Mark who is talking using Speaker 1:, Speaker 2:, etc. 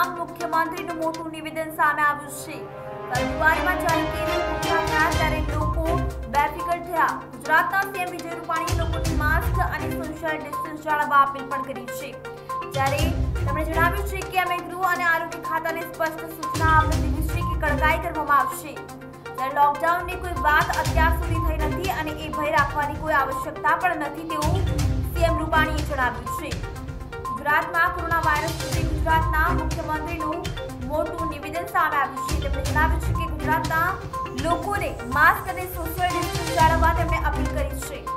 Speaker 1: મુખ્યમંત્રીનું મોટું નિવેદન સામે આવ્યું છે। ફેબ્રુઆરીમાં જ્યારે કેસ ઉઠ્યા ત્યારે લોકો બેફિકર થયા। ગુજરાતના સીએમ વિજય રૂપાણીએ લોકોને માસ્ક અને સોશિયલ ડિસ્ટન્સ જાળવવા અપીલ પણ કરી છે। જ્યારે તેમણે જણાવ્યું છે કે અમે ગૃહ અને આરોગ્ય ખાતાને સ્પષ્ટ સૂચના આપી દીધી છે કે કડકાઈ કરવામાં આવશે। ત્યારે લોકડાઉનની કોઈ વાત અત્યાર સુધી થઈ નથી અને એ ભય રાખવાની કોઈ આવશ્યકતા પણ નથી તેવું સીએમ રૂપાણીએ જણાવ્યું છે। ગુજરાતમાં કોરોના વાયરસથી ગુજરાતના મુખ્યમંત્રીનું મોટું નિવેદન સામે આવ્યું છે। તેમણે જણાવ્યું છે કે ગુજરાતના લોકોને માસ્ક અને સોશિયલ ડિસ્ટન્સ જાળવવા તેમણે અપીલ કરી છે।